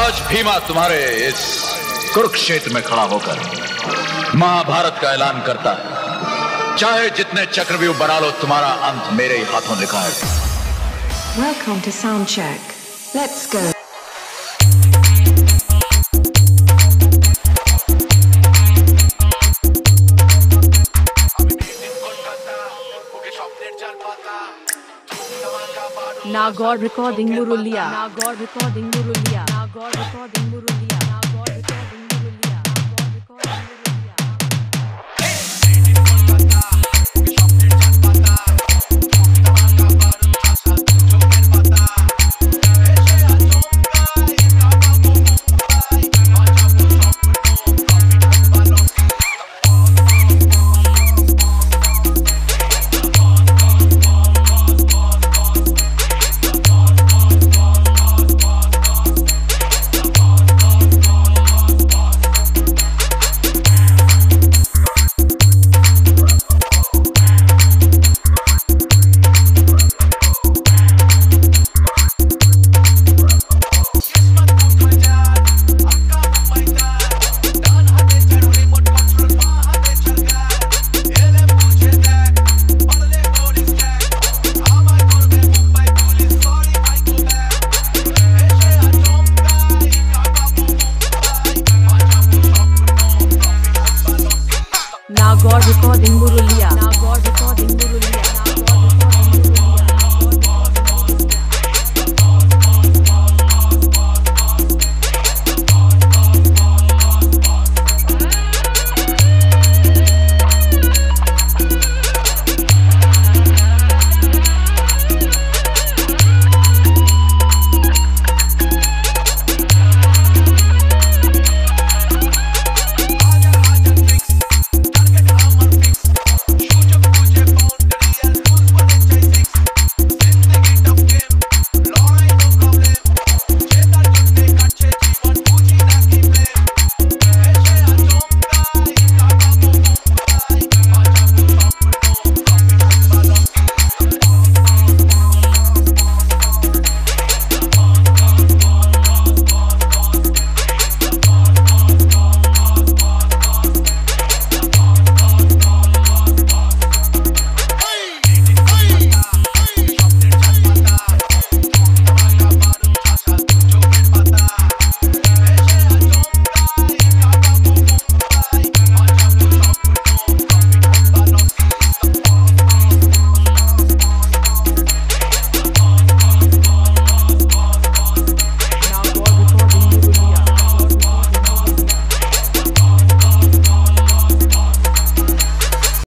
आज भीमा तुम्हारे इस कुरुक्षेत्र में खड़ा होकर महाभारत का ऐलान करता है, चाहे जितने चक्रव्यूह बना लो, तुम्हारा अंत मेरे ही हाथों लिखा है। Welcome to sound check. Let's go. Nagor recording Murulia. Nagor recording Murulia. Nagor recording Murulia. Nagor recording Murulia. Nagor recording Murulia.